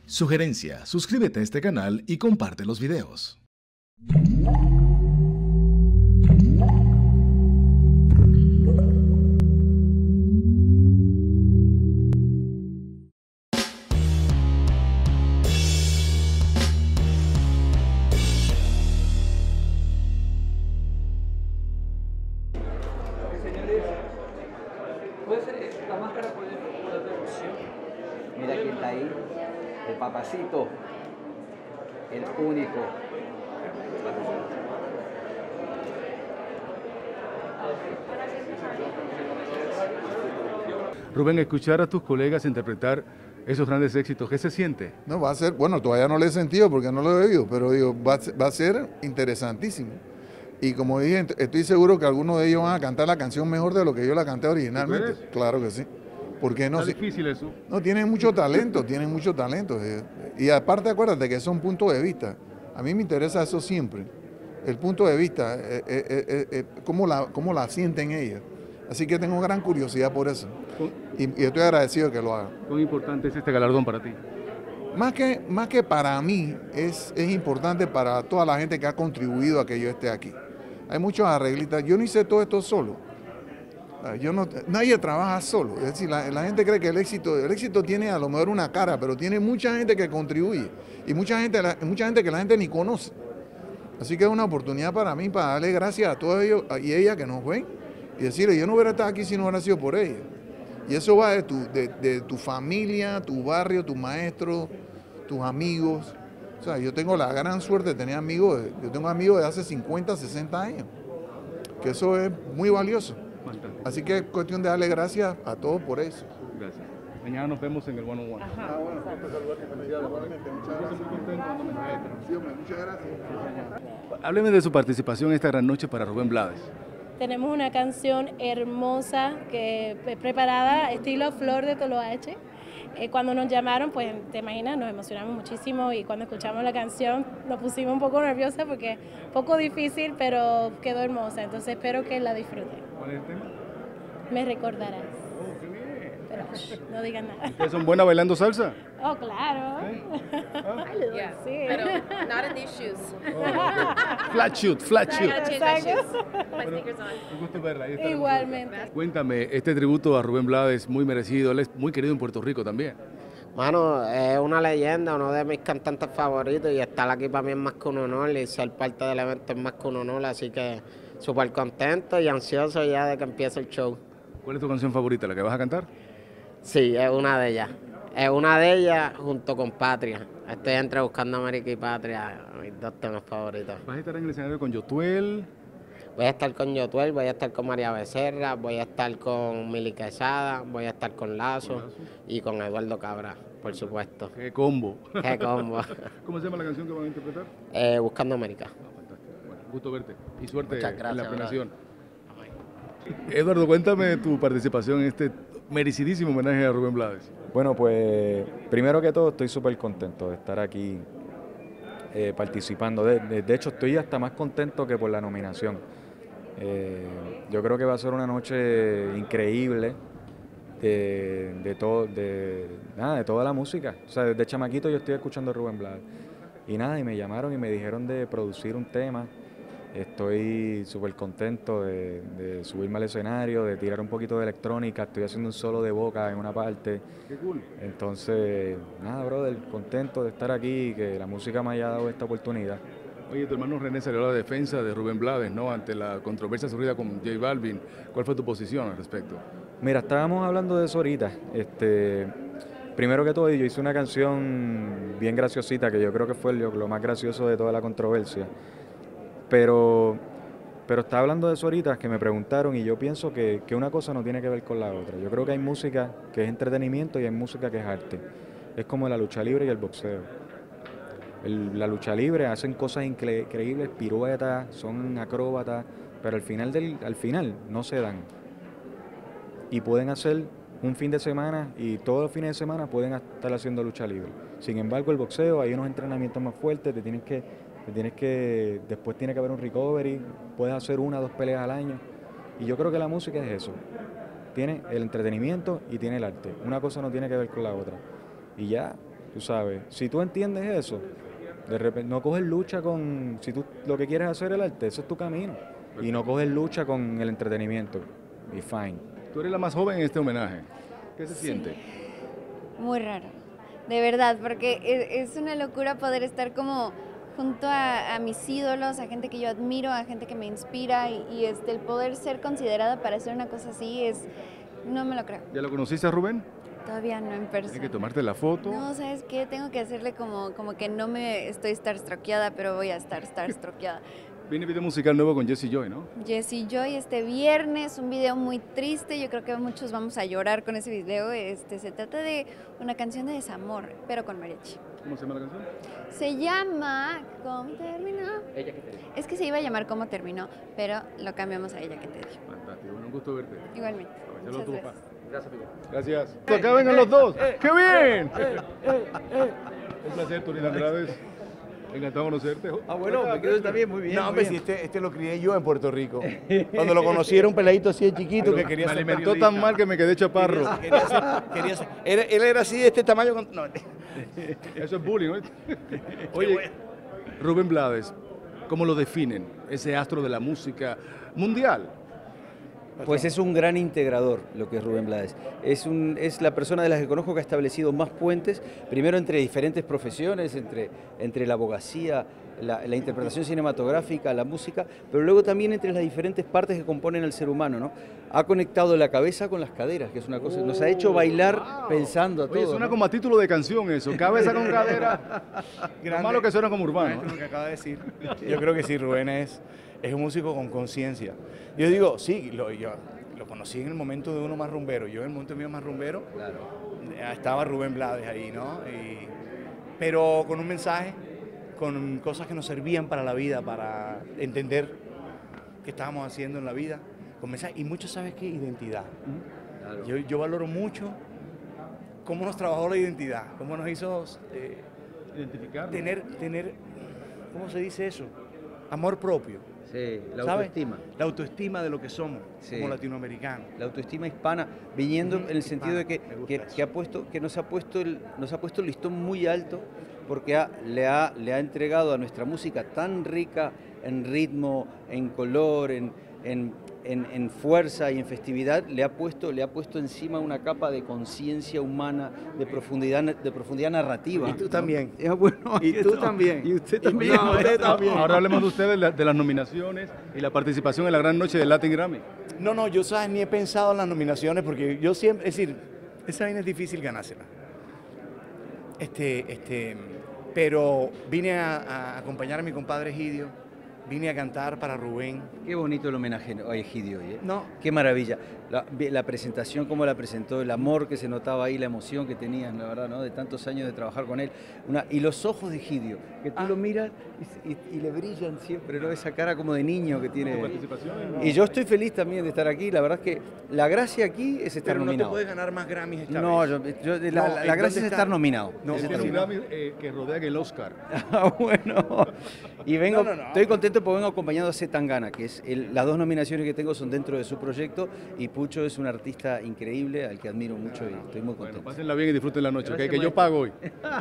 Sugerencia, suscríbete a este canal y comparte los videos. Puede ser la máscara por la devoción. Mira quién está ahí, el papacito, el único. Rubén, escuchar a tus colegas interpretar esos grandes éxitos, ¿qué se siente? No, va a ser, bueno, todavía no lo he sentido porque no lo he oído, pero digo, va a ser interesantísimo. Y como dije, estoy seguro que algunos de ellos van a cantar la canción mejor de lo que yo la canté originalmente. ¿Tú crees? Claro que sí. ¿Por qué no? Está difícil eso. No, tienen mucho talento, tienen mucho talento. Y aparte, acuérdate que son puntos de vista. A mí me interesa eso siempre. El punto de vista, cómo la sienten ellas. Así que tengo gran curiosidad por eso. Y estoy agradecido de que lo hagan. ¿Cuán importante es este galardón para ti? Más que para mí, es importante para toda la gente que ha contribuido a que yo esté aquí. Hay muchos arreglistas. Yo no hice todo esto solo. Nadie trabaja solo. Es decir, la gente cree que el éxito tiene a lo mejor una cara, pero tiene mucha gente que contribuye. Y mucha gente que la gente ni conoce. Así que es una oportunidad para mí para darle gracias a todos ellos y ellas que nos ven. Y decirle, yo no hubiera estado aquí si no hubiera sido por ellos. Y eso va de tu familia, tu barrio, tu maestro, tus amigos. O sea, yo tengo la gran suerte de tener amigos, yo tengo amigos de hace 50, 60 años, que eso es muy valioso. Fantástico. Así que es cuestión de darle gracias a todos por eso. Gracias. Mañana nos vemos en el one on one. Muchas gracias. Hábleme de su participación esta gran noche para Rubén Blades. Tenemos una canción hermosa que preparada estilo Flor de Toloache. Cuando nos llamaron, pues te imaginas, nos emocionamos muchísimo y cuando escuchamos la canción nos pusimos un poco nerviosas porque es un poco difícil, pero quedó hermosa. Entonces espero que la disfruten. ¿Cuál es el tema? Me recordarás. Oh, qué bien. Pero no digan nada. ¿Ustedes son buenas bailando salsa? Oh, claro. Yeah, Sí. pero not in these shoes. Flat shoot, flat I shoot. gotta change my Exacto. shoes. My sneakers on. Un gusto verla. Ahí está la Igualmente. música. Cuéntame, este tributo a Rubén Blades muy merecido. Él es muy querido en Puerto Rico también. Mano, es una leyenda, uno de mis cantantes favoritos y estar aquí para mí es más que un honor y ser parte del evento es más que un honor, así que súper contento y ansioso ya de que empiece el show. ¿Cuál es tu canción favorita, la que vas a cantar? Sí, es una de ellas. Es una de ellas junto con Patria. Estoy entre Buscando América y Patria, mis dos temas favoritos. Vas a estar en el escenario con Yotuel. Voy a estar con Yotuel, voy a estar con María Becerra, voy a estar con Mili Quesada, voy a estar con Lazo y con Eduardo Cabra, por supuesto. ¡Qué combo! Qué combo. ¿Cómo se llama la canción que van a interpretar? Buscando América. Fantástico. Bueno, gusto verte y suerte Muchas en gracias, la premiación. brother. Eduardo, cuéntame tu participación en este merecidísimo homenaje a Rubén Blades. Bueno, pues primero que todo estoy súper contento de estar aquí participando. De hecho, estoy hasta más contento que por la nominación. Yo creo que va a ser una noche increíble de toda la música. O sea, desde chamaquito yo estoy escuchando a Rubén Blades. Y nada, y me llamaron y me dijeron de producir un tema. Estoy súper contento de subirme al escenario, de tirar un poquito de electrónica. Estoy haciendo un solo de boca en una parte. ¡Qué cool! Entonces, nada, brother, contento de estar aquí y que la música me haya dado esta oportunidad. Oye, tu hermano René salió a la defensa de Rubén Blades, ¿no? Ante la controversia surgida con J Balvin. ¿Cuál fue tu posición al respecto? Mira, estábamos hablando de eso ahorita. Primero que todo, yo hice una canción bien graciosita, que yo creo que fue lo más gracioso de toda la controversia. Pero estaba hablando de eso ahorita, que me preguntaron, y yo pienso que una cosa no tiene que ver con la otra. Yo creo que hay música que es entretenimiento y hay música que es arte. Es como la lucha libre y el boxeo. La lucha libre hacen cosas increíbles, piruetas, son acróbatas, pero al final no se dan. Y pueden hacer un fin de semana y todos los fines de semana pueden estar haciendo lucha libre. Sin embargo, el boxeo, hay unos entrenamientos más fuertes, después tiene que haber un recovery, puedes hacer 1 o 2 peleas al año. Y yo creo que la música es eso. Tiene el entretenimiento y tiene el arte. Una cosa no tiene que ver con la otra. Y ya, tú sabes. Si tú entiendes eso, de repente no coges lucha con, si tú lo que quieres hacer es el arte, eso es tu camino. Y no coges lucha con el entretenimiento. Y fine. Tú eres la más joven en este homenaje. ¿Qué se siente? Muy raro, de verdad, porque es una locura poder estar como junto a mis ídolos, a gente que yo admiro, a gente que me inspira y el poder ser considerada para hacer una cosa así no me lo creo. ¿Ya lo conociste a Rubén? Todavía no en persona. Tienes que tomarte la foto. No, ¿sabes qué? Tengo que hacerle como que no me estoy starstruckeada, pero voy a estar starstruckeada. Viene video musical nuevo con Jessie Joy, ¿no? Jessie Joy este viernes, un video muy triste, yo creo que muchos vamos a llorar con ese video. Se trata de una canción de desamor, pero con mariachi. ¿Cómo se llama la canción? Se llama ¿Cómo terminó? Ella que te dijo. Es que se iba a llamar ¿Cómo terminó? Pero lo cambiamos a Ella que te dijo. Fantástico, bueno, un gusto verte. Igualmente. Muchas gracias. Gracias, Miguel. Gracias. Acá vengan los dos. ¡Qué bien! Un placer, Turina Andrades. Encantado de conocerte. Bueno, me quedo también muy bien. No, hombre, si este lo crié yo en Puerto Rico. Cuando lo conocí era un peladito así de chiquito que quería ser alimentó periodista. tan mal que me quedé chaparro. Quería ser. Él era así de este tamaño. No. Eso es bullying, ¿no? Oye, Rubén Blades, ¿cómo lo definen? Ese astro de la música mundial. Pues es un gran integrador lo que es Rubén Blades. Es la persona de las que conozco que ha establecido más puentes, primero entre diferentes profesiones, entre la abogacía, la interpretación cinematográfica, la música, pero luego también entre las diferentes partes que componen al ser humano, ¿no? Ha conectado la cabeza con las caderas, que es una cosa, nos ha hecho bailar pensando a todo. Oye, suena como a título de canción eso, cabeza con cadera. Lo malo que suena como urbano. Lo que acaba de decir. Yo creo que sí, Rubén es un músico con conciencia. Yo digo, sí, yo lo conocí en el momento de uno más rumbero. Yo en el momento mío más rumbero, claro, estaba Rubén Blades ahí, ¿no? Pero con un mensaje, con cosas que nos servían para la vida, para entender qué estábamos haciendo en la vida. Con mensaje, y mucho, ¿sabes qué? Identidad. Claro. Yo valoro mucho cómo nos trabajó la identidad, cómo nos hizo identificar, tener, ¿cómo se dice eso? Amor propio. Sí, la ¿sabes? autoestima. La autoestima de lo que somos, sí, como latinoamericanos. La autoestima hispana, viniendo en el sentido de que nos ha puesto el listón muy alto, porque le ha entregado a nuestra música tan rica en ritmo, en color, en fuerza y en festividad, le ha puesto encima una capa de conciencia humana, de profundidad narrativa. Y tú también. Bueno, y tú también. Y usted también. No, usted también. Ahora hablemos de ustedes, de las nominaciones y la participación en la gran noche del Latin Grammy. No, yo sabes, ni he pensado en las nominaciones porque yo siempre, es decir, esa vaina es difícil ganársela. Pero vine a acompañar a mi compadre Egidio, vine a cantar para Rubén. Qué bonito el homenaje a Egidio hoy, ¿eh? No. Qué maravilla. La presentación, cómo la presentó, el amor que se notaba ahí, la emoción que tenías, la verdad, ¿no? De tantos años de trabajar con él. Y los ojos de Egidio, que tú lo miras y le brillan siempre, ¿no? Esa cara como de niño que tiene. Y yo estoy feliz también de estar aquí. La verdad es que la gracia aquí es estar nominado. Pero no te puedes ganar más Grammys esta vez. La gracia es estar nominado. No, es un Grammy que rodean el Oscar. Bueno. Y estoy contento porque vengo acompañado a C. Tangana, que es las dos nominaciones que tengo son dentro de su proyecto, y Pucho es un artista increíble al que admiro mucho y estoy muy contento. Bueno, pásenla bien y disfruten la noche, que yo pago hoy.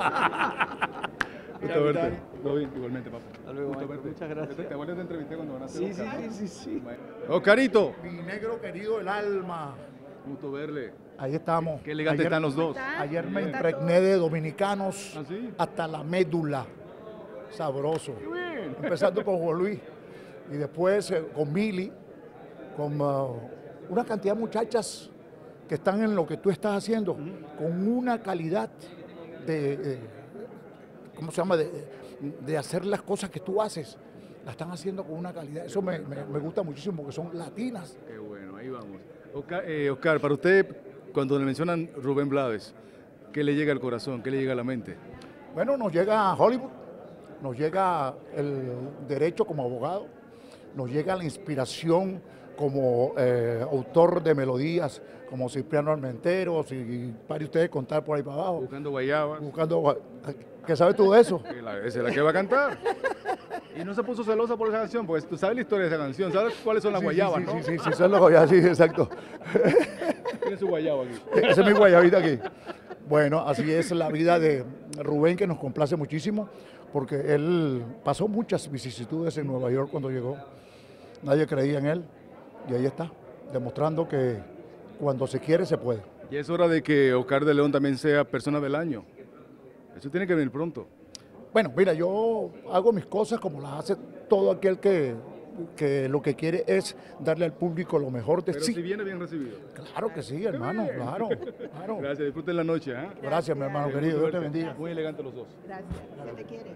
Gusto verte. Todo bien, igualmente, papá. Hasta luego, muchas gracias. ¿Te acuerdas de entrevisté cuando ganaste? Sí. Oscarito. Mi negro querido, el alma. Gusto verle. Ahí estamos. Qué elegante están los dos. Ayer me impregné de dominicanos hasta la médula. Sabroso. Empezando con Juan Luis y después con Mili, con una cantidad de muchachas que están en lo que tú estás haciendo, con una calidad de ¿cómo se llama? De hacer las cosas que tú haces. La están haciendo con una calidad. Eso me gusta muchísimo porque son latinas. Qué bueno, ahí vamos. Oscar, para usted, cuando le mencionan Rubén Blades, ¿qué le llega al corazón? ¿Qué le llega a la mente? Bueno, nos llega a Hollywood, nos llega el derecho como abogado, nos llega la inspiración como autor de melodías, como Cipriano Armenteros, y para ustedes contar por ahí para abajo. Buscando guayabas. ¿Qué sabes tú de eso? Esa es la que va a cantar. Y no se puso celosa por esa canción, porque tú sabes la historia de esa canción, sabes cuáles son las guayabas, ¿no? Sí, son las guayabas, sí, exacto. Tiene su guayaba aquí. Esa es mi guayabita aquí. Bueno, así es la vida de Rubén, que nos complace muchísimo, porque él pasó muchas vicisitudes en Nueva York cuando llegó. Nadie creía en él y ahí está, demostrando que cuando se quiere se puede. Y es hora de que Oscar de León también sea persona del año. Eso tiene que venir pronto. Bueno, mira, yo hago mis cosas como las hace todo aquel que lo que quiere es darle al público lo mejor de Pero sí. si viene bien recibido. Claro que sí, hermano, claro. Gracias, disfruten la noche. Gracias, mi hermano querido, Dios te bendiga. Muy elegantes los dos. Gracias, se te quiere.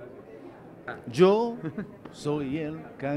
Yo soy el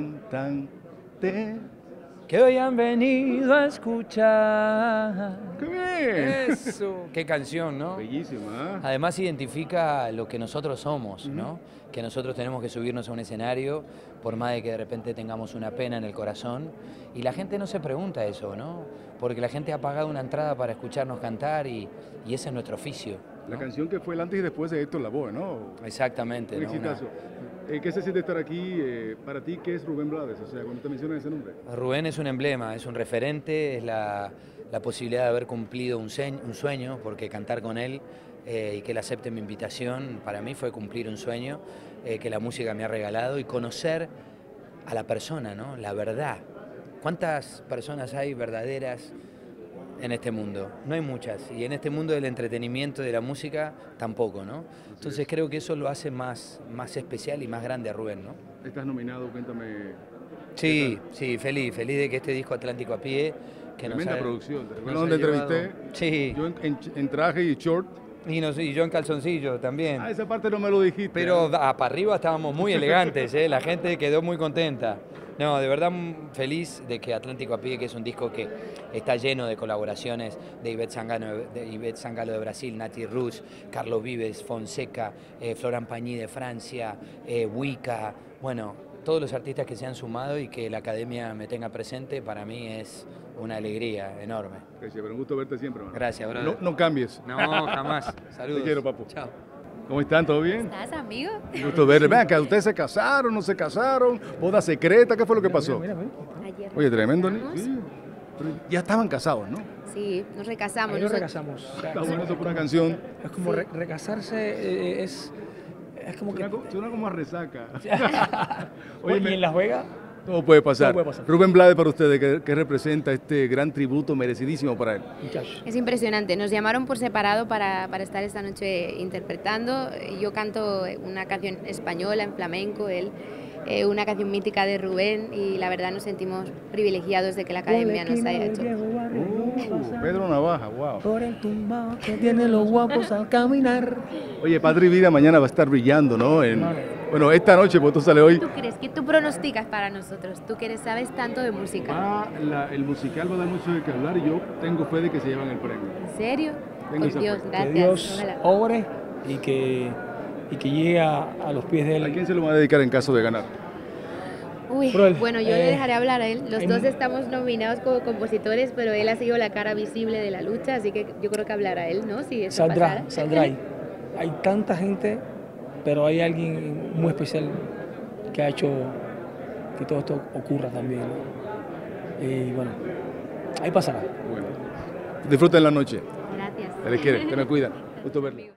cantante. Que hoy han venido a escuchar. ¡Qué bien! Eso. Qué canción, ¿no? Bellísima. Además identifica lo que nosotros somos, ¿no? Que nosotros tenemos que subirnos a un escenario, por más de que de repente tengamos una pena en el corazón. Y la gente no se pregunta eso, ¿no? Porque la gente ha pagado una entrada para escucharnos cantar y ese es nuestro oficio. La canción que fue el antes y después de Héctor Lavoe, ¿no? Exactamente. Un ¿no? exitazo. ¿Qué se siente estar aquí? Para ti, ¿qué es Rubén Blades? O sea, cuando te mencionan ese nombre. Rubén es un emblema, es un referente, es la posibilidad de haber cumplido un sueño, porque cantar con él y que él acepte mi invitación, para mí fue cumplir un sueño que la música me ha regalado y conocer a la persona, ¿no? La verdad. ¿Cuántas personas hay verdaderas en este mundo? No hay muchas, y en este mundo del entretenimiento y de la música tampoco, ¿no? Entonces creo que eso lo hace más especial y más grande a Rubén, ¿no? Estás nominado, cuéntame. Sí, feliz de que este disco Atlántico a pie, que nos tremenda ha, producción. nos ¿Dónde ha llevado- entrevisté? Sí. Yo en traje y short. Y yo en calzoncillo también. Ah, esa parte no me lo dijiste. Pero para arriba estábamos muy elegantes, ¿eh? La gente quedó muy contenta. No, de verdad feliz de que Atlántico a pie, que es un disco que está lleno de colaboraciones de Ivette Sangalo de Brasil, Nati Roots, Carlos Vives, Fonseca, Florent Pagny de Francia, Wicca, bueno, todos los artistas que se han sumado y que la Academia me tenga presente, para mí es una alegría enorme. Gracias, pero un gusto verte siempre, hermano. Gracias, brother. No cambies. No, jamás. Saludos. Te quiero, papu. Chao. ¿Cómo están? ¿Todo bien? ¿Estás, amigo? Un gusto verle. Vean, que ustedes se casaron, no se casaron, boda secreta, ¿qué fue lo que pasó? Ayer Oye, tremendo, ¿no? nos Sí. Pero ya estaban casados, ¿no? Sí, nos recasamos. Ahí nos nosotros. recasamos. O sea, Está bueno eso por una canción. Es como recasarse, es como que... Suena como a resaca. Oye, ¿y en Las Vegas? Todo puede pasar. Todo puede pasar. Rubén Blades, para ustedes, ¿qué representa este gran tributo merecidísimo para él? Es impresionante. Nos llamaron por separado para estar esta noche interpretando. Yo canto una canción española en flamenco, él una canción mítica de Rubén, y la verdad nos sentimos privilegiados de que la Academia nos haya hecho. Pedro Navaja, wow. Por el tumbao que tienen los guapos al caminar. Oye, Padre Vida mañana va a estar brillando, ¿no? Bueno, esta noche, pues tú sales hoy. ¿Tú crees que tú pronosticas para nosotros? Tú que sabes tanto de música. El musical va a dar mucho de qué hablar y yo tengo fe de que se llevan el premio. ¿En serio? Tengo Por esa Dios, fe. gracias. Que Dios Ojalá. obre y que llegue a los pies de él. ¿A quién se lo va a dedicar en caso de ganar? Uy, Cruel. bueno, yo le dejaré hablar a él. Los en- dos estamos nominados como compositores, pero él ha sido la cara visible de la lucha, así que yo creo que hablará él, ¿no? Si eso pasara. Saldrá ahí. Hay tanta gente, pero hay alguien muy especial que ha hecho que todo esto ocurra también, ¿no? Y bueno, ahí pasará. Bueno, disfruten la noche. Gracias. Se les quiere, se me cuidan. Gusto verlo.